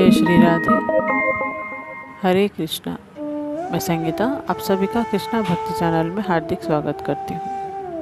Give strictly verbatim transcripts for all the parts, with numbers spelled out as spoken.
जय श्री राधे। हरे कृष्णा। मैं संगीता आप सभी का कृष्णा भक्ति चैनल में हार्दिक स्वागत करती हूँ।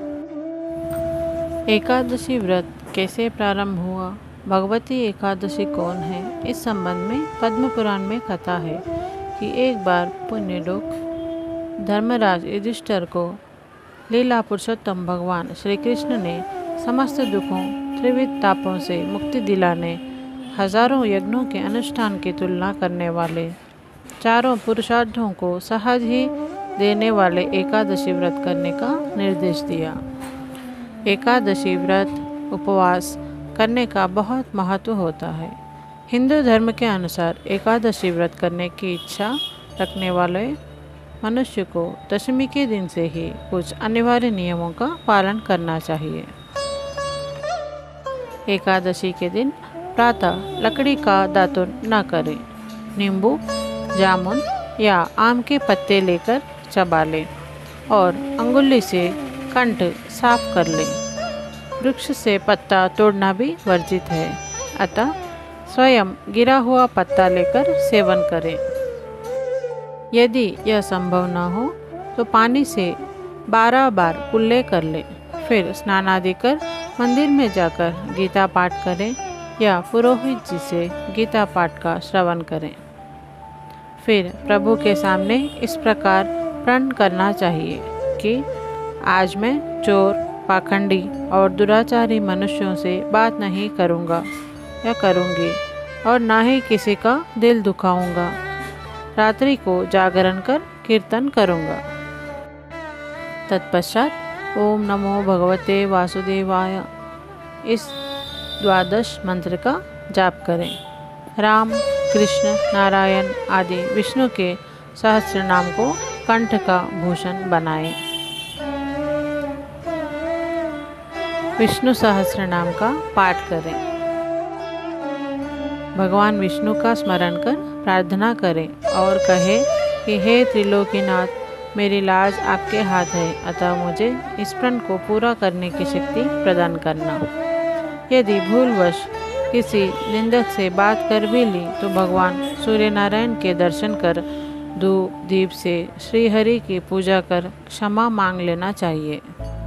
एकादशी व्रत कैसे प्रारंभ हुआ, भगवती एकादशी कौन है, इस संबंध में पद्म पुराण में कथा है कि एक बार पुण्यलोक धर्मराज युधिष्ठिर को लीला पुरुषोत्तम भगवान श्री कृष्ण ने समस्त दुखों त्रिविध तापों से मुक्ति दिलाने हजारों यज्ञों के अनुष्ठान की तुलना करने वाले चारों पुरुषार्थों को सहज ही देने वाले एकादशी व्रत करने का निर्देश दिया। एकादशी व्रत उपवास करने का बहुत महत्व होता है। हिंदू धर्म के अनुसार एकादशी व्रत करने की इच्छा रखने वाले मनुष्य को दशमी के दिन से ही कुछ अनिवार्य नियमों का पालन करना चाहिए। एकादशी के दिन प्रातः लकड़ी का दातुन न करें। नींबू, जामुन या आम के पत्ते लेकर चबा लें और अंगुली से कंठ साफ कर लें। वृक्ष से पत्ता तोड़ना भी वर्जित है, अतः स्वयं गिरा हुआ पत्ता लेकर सेवन करें। यदि यह संभव न हो तो पानी से बारह बार कुल्ले कर लें, फिर स्नान आदि कर मंदिर में जाकर गीता पाठ करें या पुरोहित जी से गीता पाठ का श्रवण करें। फिर प्रभु के सामने इस प्रकार प्रण करना चाहिए कि आज मैं चोर, पाखंडी और दुराचारी मनुष्यों से बात नहीं करूँगा या करूँगी और ना ही किसी का दिल दुखाऊँगा। रात्रि को जागरण कर कीर्तन करूँगा। तत्पश्चात ओम नमो भगवते वासुदेवाय इस द्वादश मंत्र का जाप करें। राम, कृष्ण, नारायण आदि विष्णु के सहस्त्र नाम को कंठ का भूषण बनाएं। विष्णु सहस्त्र नाम का पाठ करें। भगवान विष्णु का स्मरण कर प्रार्थना करें और कहे कि हे त्रिलोकीनाथ, मेरी लाज आपके हाथ है, अतः मुझे इस प्रण को पूरा करने की शक्ति प्रदान करना। यदि भूलवश किसी निंदक से बात कर भी ली तो भगवान सूर्य नारायण के दर्शन कर धूप दीप से श्री हरि की पूजा कर क्षमा मांग लेना चाहिए।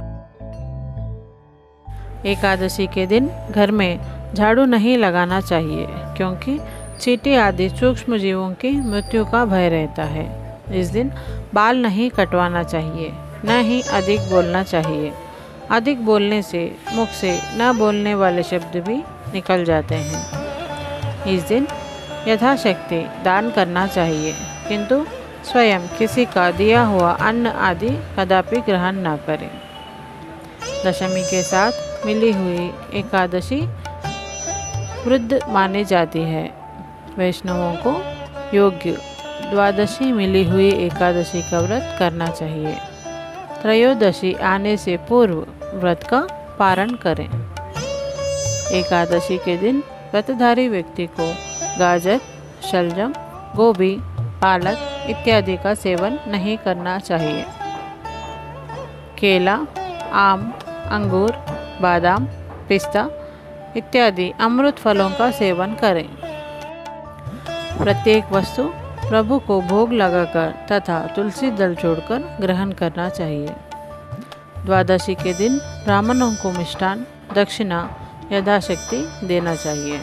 एकादशी के दिन घर में झाड़ू नहीं लगाना चाहिए, क्योंकि चींटी आदि सूक्ष्म जीवों की मृत्यु का भय रहता है। इस दिन बाल नहीं कटवाना चाहिए, न ही अधिक बोलना चाहिए। अधिक बोलने से मुख से न बोलने वाले शब्द भी निकल जाते हैं। इस दिन यथाशक्ति दान करना चाहिए, किंतु स्वयं किसी का दिया हुआ अन्न आदि कदापि ग्रहण न करें। दशमी के साथ मिली हुई एकादशी वृद्ध मानी जाती है। वैष्णवों को योग्य द्वादशी मिली हुई एकादशी का व्रत करना चाहिए। त्रयोदशी आने से पूर्व व्रत का पारण करें। एकादशी के दिन व्रतधारी व्यक्ति को गाजर, शलजम, गोभी, पालक इत्यादि का सेवन नहीं करना चाहिए। केला, आम, अंगूर, बादाम, पिस्ता इत्यादि अमृत फलों का सेवन करें। प्रत्येक वस्तु प्रभु को भोग लगाकर तथा तुलसी दल छोड़कर ग्रहण करना चाहिए। द्वादशी के दिन ब्राह्मणों को मिष्ठान दक्षिणा यथाशक्ति देना चाहिए।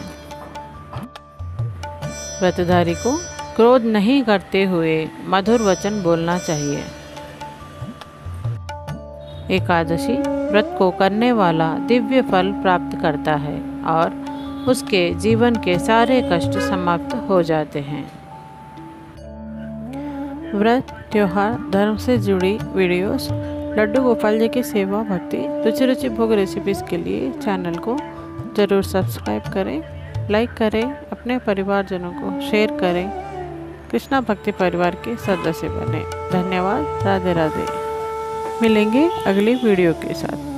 व्रतधारी को क्रोध नहीं करते हुए मधुर वचन बोलना चाहिए। एकादशी व्रत को करने वाला दिव्य फल प्राप्त करता है और उसके जीवन के सारे कष्ट समाप्त हो जाते हैं। व्रत, त्योहार, धर्म से जुड़ी वीडियोस, लड्डू गोपाल जी की सेवा, भक्ति, रुचि रुचि भोग रेसिपीज़ के लिए चैनल को ज़रूर सब्सक्राइब करें, लाइक करें, अपने परिवारजनों को शेयर करें, कृष्णा भक्ति परिवार के सदस्य बने। धन्यवाद। राधे राधे। मिलेंगे अगली वीडियो के साथ।